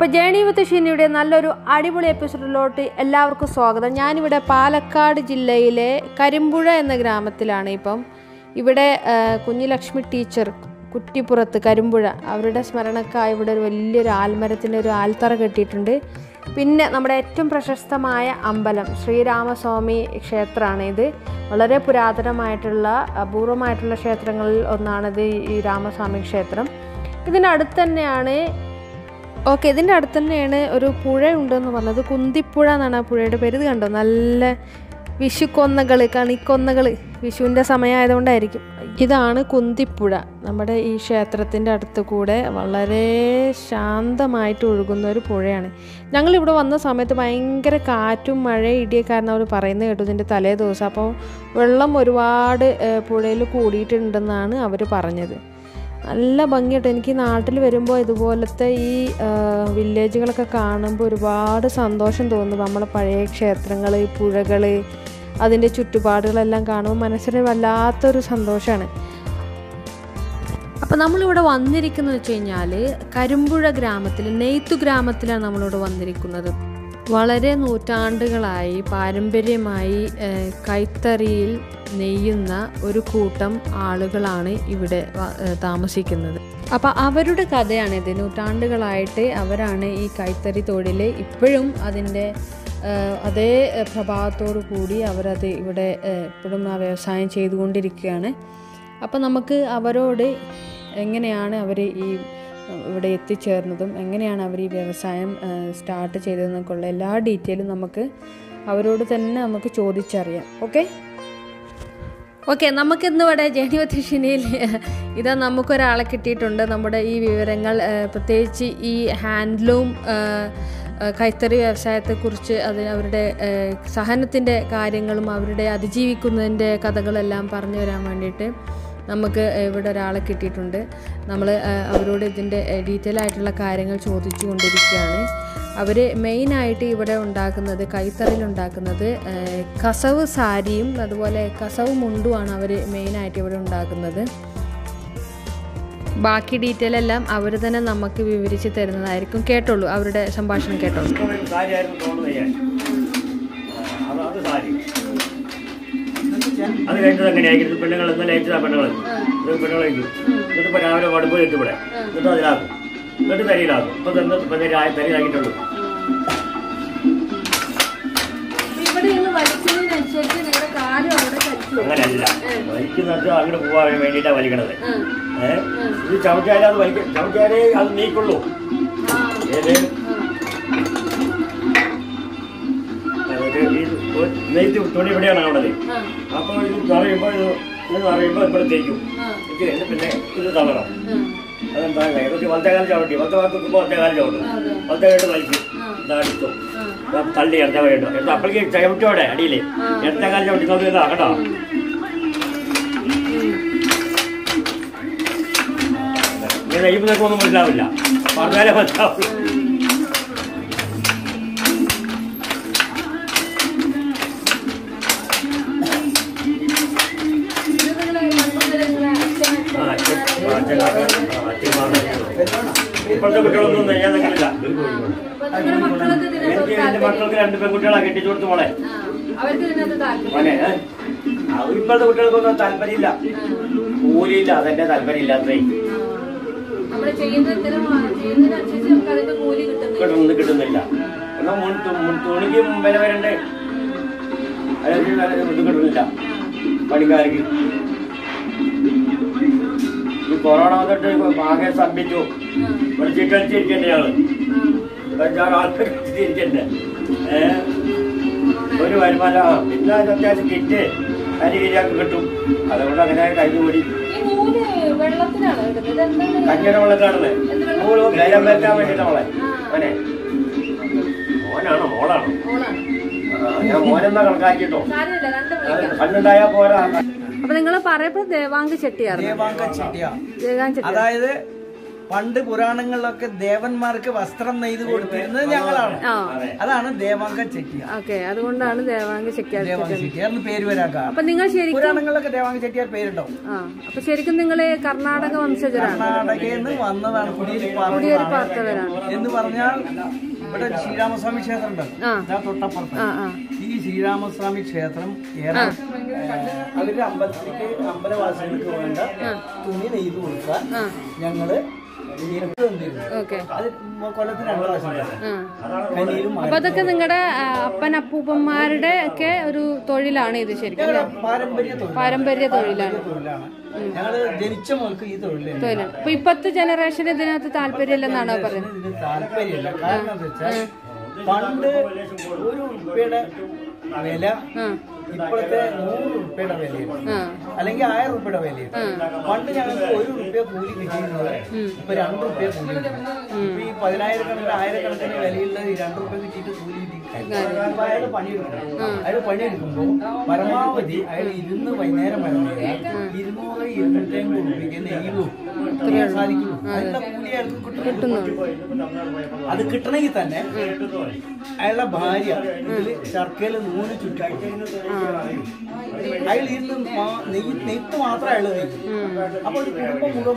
അപ്പോൾ ജേണി വിത്ത് ഷിനിയുടെ നല്ലൊരു അടിപൊളി എപ്പിസോഡിലോട്ട് എല്ലാവർക്കും സ്വാഗതം. ഞാനിവിടെ പാലക്കാട് ജില്ലയിലെ കരിമ്പുഴ എന്ന ഗ്രാമത്തിലാണ്. ഇവിടെ കുഞ്ഞിലക്ഷ്മി ടീച്ചർ കുറ്റിപ്പുറത്ത് കരിമ്പുഴ അവരുടെ സ്മരണക്കായി ഇവിടെ ഒരു വലിയൊരു ആൽമരത്തിൻ്റെ ഒരു ആൽത്തറ കെട്ടിയിട്ടുണ്ട്. പിന്നെ നമ്മുടെ ഏറ്റവും പ്രശസ്തമായ അമ്പലം ശ്രീരാമസ്വാമി ക്ഷേത്രമാണ്. ഇത് വളരെ പുരാതനമായിട്ടുള്ള അപൂർവമായിട്ടുള്ള ക്ഷേത്രങ്ങളിൽ ഒന്നാണിത്, ഈ രാമസ്വാമി ക്ഷേത്രം. ഇതിൻ്റെ അടുത്ത് തന്നെയാണ് ഇതിൻ്റെ അടുത്ത് തന്നെയാണ് ഒരു പുഴ ഉണ്ടെന്ന് പറഞ്ഞത്. കുന്തിപ്പുഴ എന്നാണ് ആ പുഴയുടെ പേര്. ഇത് കണ്ടോ, നല്ല വിഷുക്കൊന്നകൾ, കണിക്കൊന്നകൾ, വിഷുവിൻ്റെ സമയമായതുകൊണ്ടായിരിക്കും. ഇതാണ് കുന്തിപ്പുഴ. നമ്മുടെ ഈ ക്ഷേത്രത്തിൻ്റെ അടുത്ത് കൂടെ വളരെ ശാന്തമായിട്ട് ഒഴുകുന്ന ഒരു പുഴയാണ്. ഞങ്ങളിവിടെ വന്ന സമയത്ത് ഭയങ്കര കാറ്റും മഴയും ഇടിയൊക്കെ കാരണം അവർ പറയുന്നത് കേട്ടു ഇതിൻ്റെ തലേ ദിവസം. അപ്പോൾ വെള്ളം ഒരുപാട് പുഴയിൽ കൂടിയിട്ടുണ്ടെന്നാണ് അവർ പറഞ്ഞത്. നല്ല ഭംഗിയായിട്ട് എനിക്ക് നാട്ടിൽ വരുമ്പോൾ ഇതുപോലത്തെ ഈ വില്ലേജുകളൊക്കെ കാണുമ്പോൾ ഒരുപാട് സന്തോഷം തോന്നുന്നു. നമ്മളെ പഴയ ക്ഷേത്രങ്ങൾ, പുഴകൾ, അതിൻ്റെ ചുറ്റുപാടുകളെല്ലാം കാണുമ്പോൾ മനസ്സിന് വല്ലാത്തൊരു സന്തോഷമാണ്. അപ്പോൾ നമ്മളിവിടെ വന്നിരിക്കുന്നത് വെച്ച് കഴിഞ്ഞാൽ കരിമ്പുഴ ഗ്രാമത്തിൽ, നെയ്ത്തു ഗ്രാമത്തിലാണ് നമ്മളിവിടെ വന്നിരിക്കുന്നത്. വളരെ നൂറ്റാണ്ടുകളായി പാരമ്പര്യമായി കൈത്തറിയിൽ നെയ്യുന്ന ഒരു കൂട്ടം ആളുകളാണ് ഇവിടെ താമസിക്കുന്നത്. അപ്പോൾ അവരുടെ കഥയാണിത്. നൂറ്റാണ്ടുകളായിട്ട് അവരാണ് ഈ കൈത്തറി തൊഴിൽ ഇപ്പോഴും അതിൻ്റെ അതേ പ്രഭാവത്തോടു കൂടി അവരത് ഇവിടെ ഇപ്പോഴും ആ വ്യവസായം ചെയ്തുകൊണ്ടിരിക്കുകയാണ്. അപ്പോൾ നമുക്ക് അവരോട് എങ്ങനെയാണ് അവർ ഈ ഇവിടെ എത്തിച്ചേർന്നതും എങ്ങനെയാണ് അവർ ഈ വ്യവസായം സ്റ്റാർട്ട് ചെയ്തതെന്നൊക്കെയുള്ള എല്ലാ ഡീറ്റെയിലും നമുക്ക് അവരോട് തന്നെ നമുക്ക് ചോദിച്ചറിയാം. ഓക്കെ നമുക്കിന്ന് ഇവിടെ ജേണി വിത്ത് ഷിനിയിൽ ഇതാ നമുക്കൊരാളെ കിട്ടിയിട്ടുണ്ട്. നമ്മുടെ ഈ വിവരങ്ങൾ, പ്രത്യേകിച്ച് ഈ ഹാൻഡ്ലൂം കൈത്തറി വ്യവസായത്തെക്കുറിച്ച് അവരുടെ സഹനത്തിൻ്റെ കാര്യങ്ങളും അവരുടെ അതിജീവിക്കുന്നതിൻ്റെ കഥകളെല്ലാം പറഞ്ഞു തരാൻ വേണ്ടിയിട്ട് നമുക്ക് ഇവിടെ ഒരാളെ കിട്ടിയിട്ടുണ്ട്. നമ്മൾ അവരോട് ഇതിൻ്റെ ഡീറ്റെയിൽ ആയിട്ടുള്ള കാര്യങ്ങൾ ചോദിച്ചു കൊണ്ടിരിക്കുകയാണ്. അവർ മെയിനായിട്ട് ഇവിടെ ഉണ്ടാക്കുന്നത്, കൈത്തറിയിൽ ഉണ്ടാക്കുന്നത് കസവ് സാരിയും അതുപോലെ കസവ് മുണ്ടുമാണ് അവർ മെയിനായിട്ട് ഇവിടെ ഉണ്ടാക്കുന്നത്. ബാക്കി ഡീറ്റെയിൽ എല്ലാം അവർ തന്നെ നമുക്ക് വിവരിച്ച് തരുന്നതായിരിക്കും. കേട്ടോളൂ, അവരുടെ സംഭാഷണം കേട്ടോളൂ. അത് കഴിഞ്ഞത് എങ്ങനെയായിരിക്കും? പെണ്ണുങ്ങൾ ഇന്നലെ അയച്ചതാ, പെണ്ണുങ്ങളേക്കും എന്നിട്ടിപ്പോൾ രാവിലെ വടുപ്പ് എത്തിവിടെ, എന്നിട്ട് അതിലാക്കും, എന്നിട്ട് തരിയിലാക്കും. ഇപ്പൊ തരിയിലാക്കിയിട്ടുള്ളൂ. അങ്ങനെയല്ല വലിക്കുന്നത്, അങ്ങോട്ട് പോവാൻ വേണ്ടിയിട്ടാണ് വലിക്കണത്. ഇത് ചവിട്ടിയാലേ അത് ചവിട്ടിയാലേ അത് നീക്കുള്ളൂ. ഏത് നെയ്ത്ത് തുണി ഇവിടെയാണ് ആവണത്. അപ്പോൾ ഇത് നിറയുമ്പോൾ ഇവിടെ തേക്കും. ഇത് പിന്നെ ഇത് തളരണം. അതെന്താ വലത്തേക്കാലം ചവിട്ടി, വലത്തെ ഭാഗത്ത് വെക്കുമ്പോൾ വലത്തേക്കാലം ചവിട്ടും, വലത്തേക്കായിട്ട് വലിക്കും, ഇതാടിച്ചു തള്ളി ഇടത്ത വേണ്ടോ എന്താ അപ്പോഴേക്ക് ചവിട്ടോടെ അടിയിൽ ഇടത്തേക്കാലം ചവിട്ടി നോക്കി ഇതാ കേട്ടോ. ഇങ്ങനെ നെയ്യുമ്പോഴൊക്കെ ഒന്നും മനസ്സിലാവില്ല, പറഞ്ഞാലേ മനസ്സിലാവില്ല. ഇപ്പോഴത്തെ കുട്ടികളൊന്നും നെയ്യാൻ നിൽക്കില്ല. എനിക്ക് എന്റെ മക്കൾക്ക് 2 പെൺകുട്ടികളാണ് കെട്ടിച്ചു കൊടുത്തു മോളെ. ഇപ്പോഴത്തെ കുട്ടികൾക്കൊന്നും താല്പര്യമില്ല, കൂലിയില്ല, അതെന്റെ താല്പര്യം ഇല്ലാത്തേ. കിട്ടുന്നില്ല. എന്നാൽ തുണിക്ക് വില വരണ്ടേ, ഇത് കിട്ടുന്നില്ല പണിക്കാർക്ക്. ഈ കൊറോണ വന്നിട്ട് ആകെ സ്തംഭിച്ചു. ഇവിടെ ചീട്ടടിച്ചിരിക്കണ്ടേ ഞങ്ങള്, 5-6 ആൾക്കാർ തിരിക്കണ്ടേ. ഒരു വരുമാനം പിന്നെ അത്യാവശ്യം കിറ്റ് കരികിരിയാക്കി കിട്ടും. അതുകൊണ്ട് അങ്ങനെ കഴിഞ്ഞുകൂടി. കഞ്ഞിയുടെ വെള്ളത്തിലാണത്. ധൈര്യം വെക്കാൻ വേണ്ടിയിട്ടാ മോളെ. മോനെ മോനാണോ മോളാണോ? ഞാൻ മോനെന്നാ കണക്കാക്കിട്ടോ. കണ്ണുണ്ടായാ പോരാ. അപ്പൊ നിങ്ങൾ പറയപ്പോ ദേവാങ്ക ചെട്ടിയാർ, അതായത് പണ്ട് പുരാണങ്ങളിലൊക്കെ ദേവന്മാർക്ക് വസ്ത്രം നെയ്ത് കൊടുത്തിരുന്നത് ഞങ്ങളാണ്. അതാണ് ദേവാംഗ ചെട്ടിയാർ. ഓക്കെ, അതുകൊണ്ടാണ് ദേവാംഗ ചെട്ടിയാർ ചെട്ടിയാറിന് പേര് വരാക്കാം. അപ്പൊ നിങ്ങൾ ശരിക്കും പുരാണങ്ങളിലൊക്കെ ദേവാംഗ ചെട്ടിയാർ പേരുണ്ടാവും. അപ്പൊ ശരിക്കും നിങ്ങള് കർണാടക വംശജരാണ്. കർണാടകയിൽ നിന്ന് വന്നതാണ്, കുടിയേറി പാർത്തവരാണ്. എന്ന് പറഞ്ഞാൽ ഇവിടെ ശ്രീരാമസ്വാമി ക്ഷേത്രം ഉണ്ടല്ലോ, തൊട്ടപ്പുറത്ത്. ഈ ശ്രീരാമസ്വാമി ക്ഷേത്രം അവരുടെ അമ്പലത്തിലേക്ക് അമ്പലവാസികൾക്ക് വേണ്ട തുണി നെയ്ത് കൊടുക്കാൻ ഞങ്ങള് കൊല്ലത്തിന് 2 പ്രാവശ്യം. അപ്പൊ അതൊക്കെ നിങ്ങളുടെ അപ്പൻ അപ്പൂപ്പന്മാരുടെ ഒക്കെ ഒരു തൊഴിലാണ് ഇത് ശരിക്കും, പാരമ്പര്യ തൊഴിലാണ്. ഞങ്ങള് ജനിച്ച മുതൽക്ക് ഈ തൊഴിലാണ്. അപ്പൊ ഇപ്പത്തെ ജനറേഷൻ ഇതിനകത്ത് താല്പര്യമില്ലെന്നാണോ പറയുന്നത്? താല്പര്യമില്ല. കാരണം എന്താ വെച്ചാൽ പണ്ട് 1 രൂപയുടെ വില ഇപ്പോഴത്തെ 100 രൂപയുടെ വിലയാണ്, അല്ലെങ്കിൽ 1000 രൂപയുടെ വിലയാണ്. പണ്ട് ഞങ്ങൾക്ക് 1 രൂപ കൂലി കിട്ടിയിരുന്നത് ഇപ്പൊ 2 രൂപ കൂലി കിട്ടും. ഇപ്പൊ ഈ 10,000-കണക്കിന് 1000-കണക്കിന് വിലയുള്ള ഈ 2 രൂപ കിട്ടിയിട്ട് കൂലി കിട്ടി. അപ്പൊ അയാൾ പണിയെടുക്കുമ്പോ പരമാവധി അയാൾ ഇരുന്ന് വൈകുന്നേരം വരെ 200-250 രൂപയ്ക്ക് നെയ്യുള്ളൂ സാധിക്കുള്ളൂ. അതിനുള്ള കൂലി അയാൾക്ക് കിട്ടുന്നു. അത് കിട്ടണമെങ്കിൽ തന്നെ അയാളുടെ ഭാര്യ ഇതില് ശർക്കയിൽ 100 ചുറ്റായിട്ട് അയാൾ ഇരുന്ന് നെയ്ത്ത് മാത്രം അയാൾ നെയ്യും. അപ്പൊ ഒരു കുടുംബം മുഴുവൻ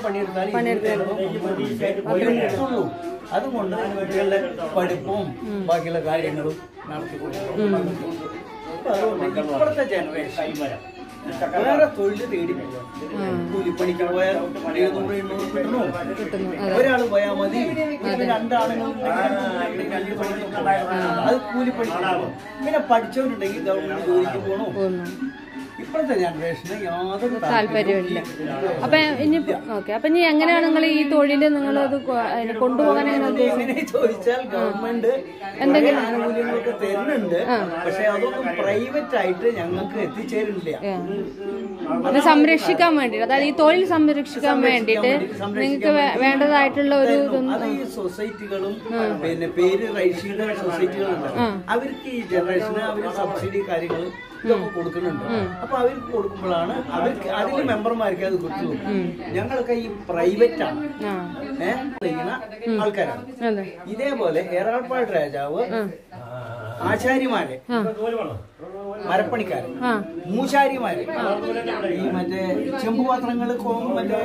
പണിയെടുത്താലും അതുകൊണ്ട് കുട്ടികളുടെ പഠിപ്പും ബാക്കിയുള്ള കാര്യങ്ങളും നടത്തിക്കൊടുക്കും. അതുകൊണ്ട് ഇപ്പോഴത്തെ ജനറേഷൻ വേറെ തൊഴിൽ തേടി കൂലിപ്പണിക്ക് പോയാൽ 700-800 കിട്ടണോ? ഒരാൾ പോയാൽ മതി. 2 ആണുങ്ങളുണ്ടെങ്കിൽ അത് കൂലിപ്പണിക്കാണോ? പിന്നെ പഠിച്ചവരുണ്ടെങ്കിൽ ഗവൺമെന്റ് ജോലിക്ക് പോകണോ? ഇപ്പോഴത്തെ ജനറേഷന് യാതൊരു താല്പര്യമില്ല. അപ്പൊ ഇനി അപ്പൊ ഇനി എങ്ങനെയാണ് നിങ്ങൾ ഈ തൊഴില് നിങ്ങളത് കൊണ്ടുപോകാൻ എങ്ങനെ ചോദിച്ചാൽ ഗവൺമെന്റ് എന്തെങ്കിലും ആനുകൂല്യങ്ങളൊക്കെ തരുന്നുണ്ട്. പക്ഷെ അതൊന്നും പ്രൈവറ്റ് ആയിട്ട് ഞങ്ങൾക്ക് എത്തിച്ചേരുന്നില്ല. അത് സംരക്ഷിക്കാൻ വേണ്ടിട്ട്, അതായത് ഈ തൊഴിൽ സംരക്ഷിക്കാൻ വേണ്ടിട്ട് നിങ്ങൾക്ക് വേണ്ടതായിട്ടുള്ള ഒരു അത് ഈ സൊസൈറ്റികളും പിന്നെ പേര് റൈഷിയുടെ സൊസൈറ്റികളുണ്ട്. അവർക്ക് ഈ ജനറേഷന് അവര് സബ്സിഡി കാര്യങ്ങളും ഇതൊക്കെ കൊടുക്കുന്നുണ്ട്. അപ്പൊ അവർക്ക് കൊടുക്കുമ്പോഴാണ് അവർക്ക് അതിൽ മെമ്പർമാർക്ക് അത് കിട്ടുള്ളൂ. ഞങ്ങളൊക്കെ ഈ പ്രൈവറ്റ് ആണ് ചെയ്യുന്ന ആൾക്കാരാണ്. ഇതേപോലെ ഏറാൾപ്പാട് രാജാവ് ആശാരിമാരെ, മരപ്പണിക്കാര്, മൂശാരിമാര്, ഈ മറ്റേ ചെമ്പുപാത്രങ്ങൾ മറ്റേ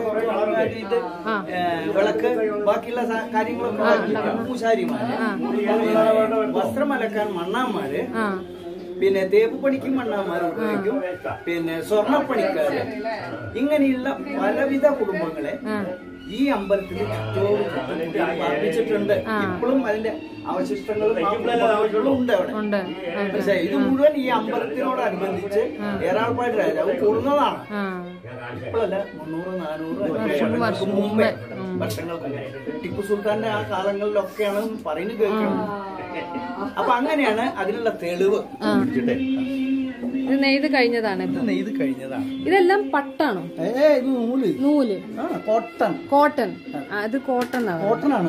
വിളക്ക് ബാക്കിയുള്ള കാര്യങ്ങളൊക്കെ മൂശാരിമാര്, വസ്ത്രം അലക്കാൻ മണ്ണാന്മാര്, പിന്നെ തേപ്പ് പണിക്കും മണ്ണാന്മാർ ഉപയോഗിക്കും, പിന്നെ സ്വർണ്ണപ്പണിക്കാര്, ഇങ്ങനെയുള്ള പലവിധ കുടുംബങ്ങളെ ഈ അമ്പലത്തിൽ ചുറ്റോട് വർദ്ധിച്ചിട്ടുണ്ട്. ഇപ്പോഴും അതിന്റെ അവശിഷ്ടങ്ങളും ഉണ്ട് അവിടെ. പക്ഷേ ഇത് മുഴുവൻ ഈ അമ്പലത്തിനോടനുബന്ധിച്ച് ഏറാൾപ്പാട് രാജാവ് കൂടുന്നതാണ്. ഇപ്പോഴല്ല, 300-400 മുമ്പേ വർഷങ്ങൾക്ക് ടിപ്പു സുൽത്താന്റെ ആ കാലങ്ങളിലൊക്കെയാണ് പറയുന്നത് കേൾക്കുന്നത്. അപ്പൊ അങ്ങനെയാണ് അതിനുള്ള തെളിവ്. ഇത് നെയ്ത് കഴിഞ്ഞതാണ്. നെയ്ത് കഴിഞ്ഞതാണ്. ഇതെല്ലാം പട്ടാണോ? ഇത് നൂല്. കോട്ടൺ. ഇത് കോട്ടൺ ആണ്.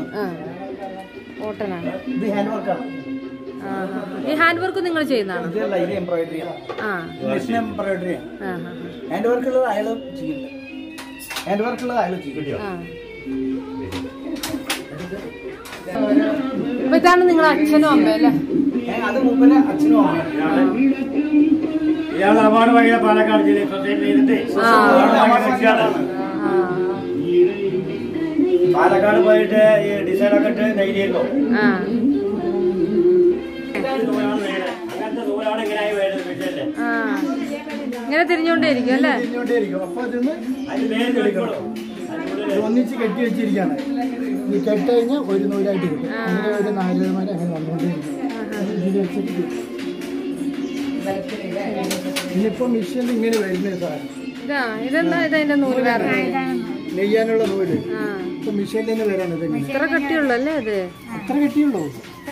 ഇത് ഹാൻഡ് വർക്കാണ്. ഈ ഹാൻഡ് വർക്ക് നിങ്ങൾ ചെയ്യുന്നതാണ്? ഇത് എംബ്രോയിഡറിയാണ്. മെഷീൻ എംബ്രോയിഡറിയാണ്. ഹാൻഡ് വർക്കുള്ളത് അയാളും ചെയ്യില്ല. അപ്പൊ ഇതാണ് നിങ്ങളുടെ അച്ഛനും അമ്മയും അല്ലേ? അത് മുമ്പേ അച്ഛനും അമ്മയും. ഇയാൾ അവാർഡ് വഴിയ പാലക്കാട് ജില്ലയിൽ പാലക്കാട് പോയിട്ട് ഈ ഡിസൈനൊക്കെ ഇട്ട് നെയ്തിരുന്നു. അങ്ങനത്തെ നൂലാണ് ഇങ്ങനെയായി വരുന്നത്. ഇങ്ങനെ തിരിഞ്ഞോണ്ടേയിരിക്കും അല്ലേ? അപ്പൊ ഒന്നിച്ച് കെട്ടി വെച്ചിരിക്കുകയാണ്. ഈ കെട്ട് കഴിഞ്ഞാൽ ഒരു നൂലായിട്ട് കിട്ടും. അങ്ങനെ ഒരു 4 മാര് അങ്ങനെ വന്നുകൊണ്ടേയിരിക്കും. ഇനിയിപ്പോ മിഷീനിൽ ഇങ്ങനെ വരുന്ന സാധനം നെയ്യാനുള്ള നൂല് ഇപ്പൊ മിഷീനിൽ തന്നെ വരാണ്. ഇത്ര കട്ടിയുള്ളൂ അല്ലേ? അത് അത്ര കട്ടിയുള്ളൂ.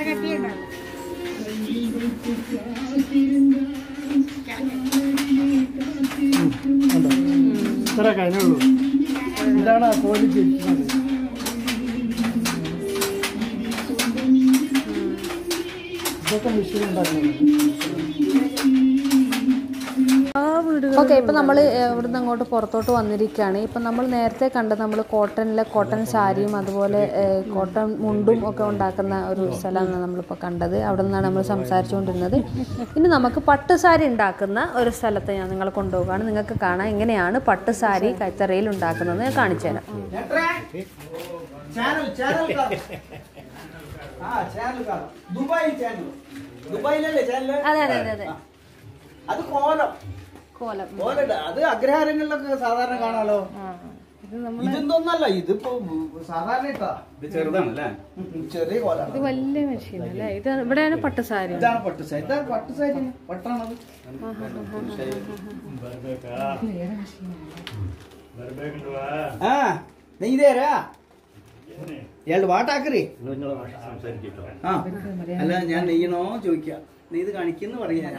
ഇത്ര കഴിഞ്ഞുള്ളൂ. ഇതാണ് ആ കോലി തിരിക്കുന്നത്. ഇതൊക്കെ മിഷീൻ ഉണ്ടാക്കുന്നത്. ഓക്കെ, ഇപ്പം നമ്മൾ ഇവിടുന്ന് അങ്ങോട്ട് പുറത്തോട്ട് വന്നിരിക്കുകയാണ്. ഇപ്പം നമ്മൾ നേരത്തെ കണ്ടത് നമ്മൾ കോട്ടൺ സാരിയും അതുപോലെ കോട്ടൺ മുണ്ടും ഒക്കെ ഉണ്ടാക്കുന്ന ഒരു സ്ഥലമാണ് നമ്മളിപ്പോൾ കണ്ടത്. അവിടെ നിന്നാണ് നമ്മൾ സംസാരിച്ചുകൊണ്ടിരുന്നത്. ഇനി നമുക്ക് പട്ടുസാരി ഉണ്ടാക്കുന്ന ഒരു സ്ഥലത്ത് ഞാൻ നിങ്ങളെ കൊണ്ടുപോവുകയാണ്. നിങ്ങൾക്ക് കാണാം എങ്ങനെയാണ് പട്ടുസാരി കൈത്തറയിൽ ഉണ്ടാക്കുന്നത് ഞാൻ കാണിച്ചു തരാം. അതെ അതെ അതെ അതെ, അത് കോലം കോലം അത് അഗ്രഹാരങ്ങളിലൊക്കെ സാധാരണ കാണാലോ. ഇതൊന്നല്ല, ഇതിപ്പോ സാധാരണ ഇട്ടാ ഇത് ചെറുതാണല്ലേ, ചെറിയ കോലാണ്. ഇത് വലിയ മെഷീൻ അല്ലേ? ഇത് ഇവിടെയാണ് പട്ടുസാരി. ഇതാണ് പട്ടുസാരി, ഇതാണ് പട്ടുസാരി, പട്ടാണത്. ആ നെയ്തേരാ ഇയാളുടെ വാട്ടാക്കറി. ആ അല്ല, ഞാൻ നെയ്യണോ ചോദിക്ക, നെയ്ത് കാണിക്കുന്ന പറയാ.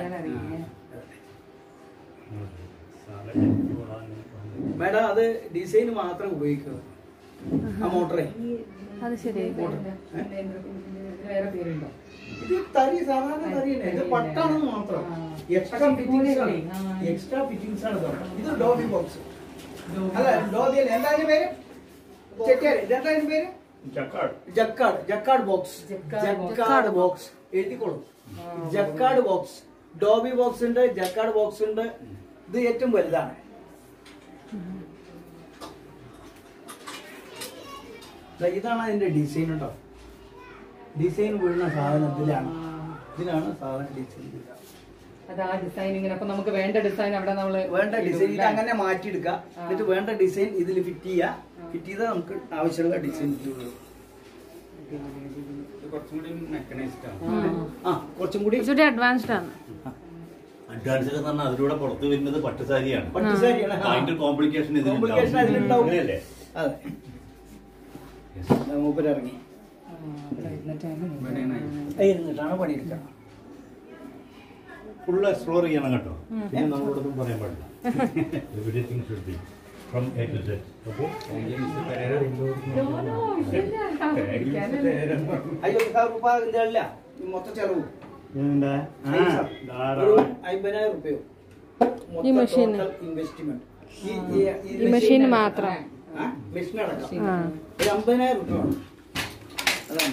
മേഡം അത് ഡിസൈൻ മാത്രം ഉപയോഗിക്കുന്നത്, ആ മോട്ടറേ. അത് ശരി. ഇത് തരി സാധാരണ തരി തന്നെ, ഇത് പട്ടാണെന്ന് മാത്രം. എക്സ്ട്രാ ഫിറ്റിംഗ്സ് ആണ്, എക്സ്ട്രാ ഫിറ്റിംഗ്സ് ആണ്. ഇത് ഡോബി ബോക്സ് അല്ല, ഡോബി അല്ല, എന്താ അതിന്റെ പേര്? ചെട്ടിയാര്, ഇതെന്താ അതിന്റെ പേര്? Jacquard box. ജക്കാർഡ് ബോക്സ് എഴുതിക്കോളും. ജക്കാർഡ് ബോക്സ്, ഡോബി ബോക്സ് ഉണ്ട്, ജക്കാർഡ് ബോക്സ് ഉണ്ട്. ഇത് ഏറ്റവും വലുതാണ്. ഇതാണ് അതിന്റെ ഡിസൈൻ കേട്ടോ. ഡിസൈൻ വീഴുന്ന സാധനത്തിലാണ്, ഇതിലാണ് സാധനം ഡിസൈൻ. നമുക്ക് വേണ്ട ഡിസൈൻ അവിടെ നമ്മള് വേണ്ട ഡിസൈൻ ഇത് അങ്ങനെ മാറ്റിയെടുക്കുക. എന്നിട്ട് വേണ്ട ഡിസൈൻ ഇതിൽ ഫിറ്റ് ചെയ്യുക. ഫിറ്റ് ചെയ്താൽ നമുക്ക് ആവശ്യമുള്ള ഡിസൈൻ കിട്ടുള്ളൂ. കുറച്ചും കൂടി അഡ്വാൻസ്ഡ് ആണ്. അഡ്വാൻസ്ഡ് എന്ന് പറഞ്ഞാൽ അതിലൂടെ പുറത്തു വരുന്നത് പട്ടുസാരിയാണ്. പട്ടുസാരിയാണ്. അതിന്റെ കോംപ്ലിക്കേഷൻ അതിലുണ്ടാവും. ഇതിലുണ്ടാവും. അതെ, മൂപ്പരിറങ്ങി ഇരുന്നിട്ടാണ് പണിയെടുക്കണം. ഫുൾ എക്സ്പ്ലോർ ചെയ്യണം കേട്ടോ. പിന്നെ നമ്മളോടൊന്നും പറയാൻ പാടില്ല. Everything should be from A to Z. Okay, അയ്യോ മൊത്തം ചെലവ് 50,000 രൂപയോ ഈ മെഷീൻ ഇൻവെസ്റ്റ്മെന്റ്. ഈ മെഷീൻ മാത്രം മെഷീനടക്കം ഒരു 50,000 രൂപ വേണം. അതാണ്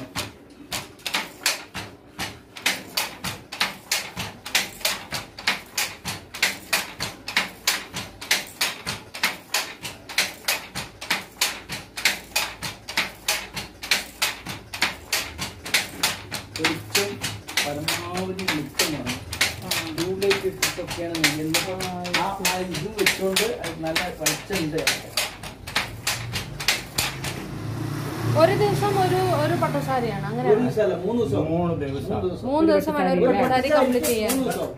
വെളിച്ചം പരമാവധി വെളിച്ചമാണ്. ട്യൂബ്ലൈറ്റ് ഇട്ടിട്ടൊക്കെയാണ് നെയ്യുന്നത്. ഇതും വെച്ചുകൊണ്ട് നല്ല വെളിച്ചമുണ്ട്. ഒരു ദിവസം ഒരു പട്ടുസാരിയാണ് അങ്ങനെ. ഒരു ദിവസമല്ല, 3 ദിവസം. 3 ദിവസം വേണം ഒരു പട്ടുസാരി കംപ്ലീറ്റ് ചെയ്യാൻ.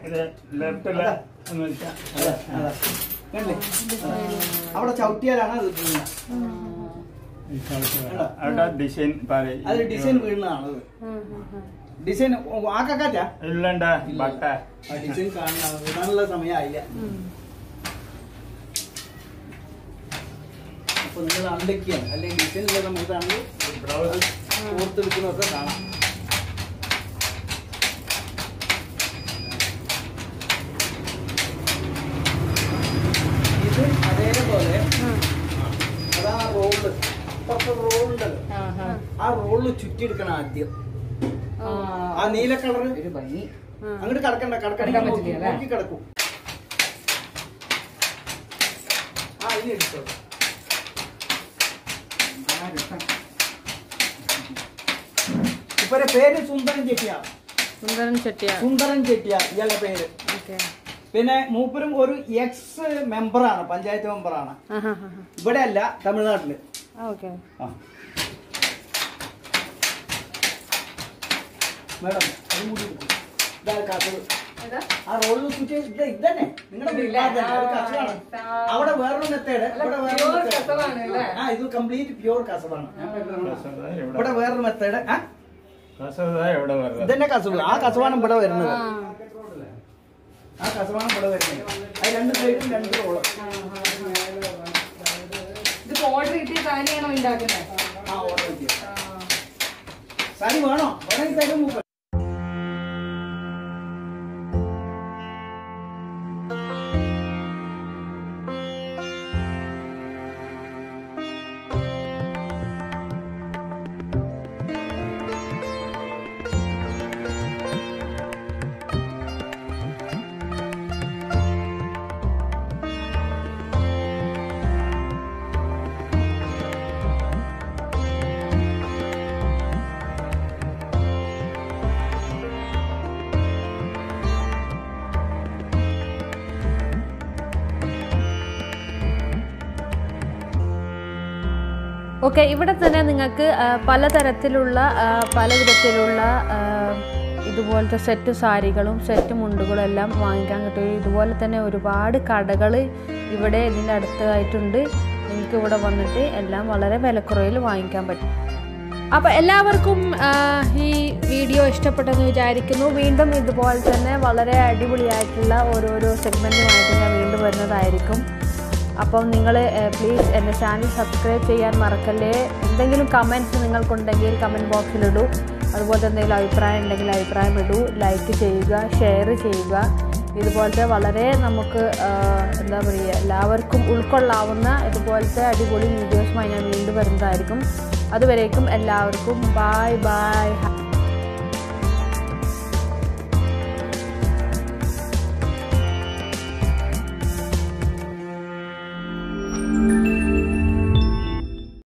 അവിടെ ചവിട്ടിയാലാണ് അത് ഡിസൈൻ അത് ഡിസൈൻ വീഴുന്നതാണ്. ഡിസൈൻ ആക്കാറ്റ ഇല്ലണ്ട ബട്ട ഡിസൈൻ കാണാനുള്ള സമയമായില്ല. അപ്പൊ നിങ്ങൾ അണ്ടൊക്കെയാണ് അല്ലെങ്കിൽ ഡിസൈൻ ഉള്ള സമയത്താണെങ്കിൽ ഓർത്തെടുക്കുന്നതൊക്കെ കാണാം. ഇത് അതേപോലെ അതാ റോള്, കുറച്ച് റോളുണ്ടല്ലോ, ആ റോള് ചുറ്റിയെടുക്കണം ആദ്യം. ആ നീല കളറ് അങ്ങോട്ട് കടക്കണ്ട, നോക്കി കിടക്കും. ആ ഇനി എടുത്തോ. ഇപ്പൊ പേര് സുന്ദരൻ ചെട്ടിയാർ. സുന്ദരൻ ചെട്ടിയാർ ഇയാളുടെ പേര്. പിന്നെ മൂപ്പരും ഒരു എക്സ് മെമ്പറാണ്, പഞ്ചായത്ത് മെമ്പറാണ്. ഇവിടെ അല്ല, തമിഴ്നാട്ടില്. മേഡം അതും കൂടി ഇതാണ് കസവ്. ആ റോളിൽ ചുറ്റി ഇതന്നെ നിങ്ങളുടെ കസവാണ്. അവിടെ വേറൊരു മെത്തേഡ്, ഇവിടെ വേറൊരു മെത്തേഡ്. ആ ഇത് കംപ്ലീറ്റ് പ്യൂർ കസവാണ്. ഇവിടെ വേറൊരു മെത്തേഡ്. ഇതന്നെ കസവ്. ആ കസവാണ് ഇവിടെ വരുന്നത്. ആ കസവാണ് ഇവിടെ വരുന്നത്. അത് 2 സൈഡും 2 റോള്. ഇത് ഓർഡർ കിട്ടിയ സാരിയാണോ ഉണ്ടാക്കുന്നത്? ആ ഓർഡർ കിട്ടിയ സാരി വേണോ? വേണമെങ്കിൽ തരും മൂപ്പർ. ഓക്കെ, ഇവിടെ തന്നെ നിങ്ങൾക്ക് പലതരത്തിലുള്ള പല വിധത്തിലുള്ള ഇതുപോലത്തെ സെറ്റ് സാരികളും സെറ്റ് മുണ്ടുകളും എല്ലാം വാങ്ങിക്കാൻ കിട്ടും. ഇതുപോലെ തന്നെ ഒരുപാട് കടകൾ ഇവിടെ ഇതിൻ്റെ അടുത്തായിട്ടുണ്ട്. നിങ്ങൾക്ക് ഇവിടെ വന്നിട്ട് എല്ലാം വളരെ വിലക്കുറവിൽ വാങ്ങിക്കാൻ പറ്റും. അപ്പോൾ എല്ലാവർക്കും ഈ വീഡിയോ ഇഷ്ടപ്പെട്ടെന്ന് വിചാരിക്കുന്നു. വീണ്ടും ഇതുപോലെ തന്നെ വളരെ അടിപൊളിയായിട്ടുള്ള ഓരോരോ സെഗ്മെൻറ്റുമായിട്ട് ഞാൻ വീണ്ടും വരുന്നതായിരിക്കും. അപ്പം നിങ്ങൾ പ്ലീസ് എൻ്റെ ചാനൽ സബ്സ്ക്രൈബ് ചെയ്യാൻ മറക്കല്ലേ. എന്തെങ്കിലും കമൻറ്റ്സ് നിങ്ങൾക്കുണ്ടെങ്കിൽ കമൻറ്റ് ബോക്സിലിടൂ. അതുപോലെ എന്തെങ്കിലും അഭിപ്രായം ഉണ്ടെങ്കിൽ അഭിപ്രായം ഇടൂ. ലൈക്ക് ചെയ്യുക, ഷെയർ ചെയ്യുക. ഇതുപോലത്തെ വളരെ നമുക്ക് എന്താ പറയുക, എല്ലാവർക്കും ഉൾക്കൊള്ളാവുന്ന ഇതുപോലത്തെ അടിപൊളി വീഡിയോസുമായി ഞാൻ വീണ്ടും വരുന്നതായിരിക്കും. അതുവരേക്കും എല്ലാവർക്കും ബൈ ബൈ.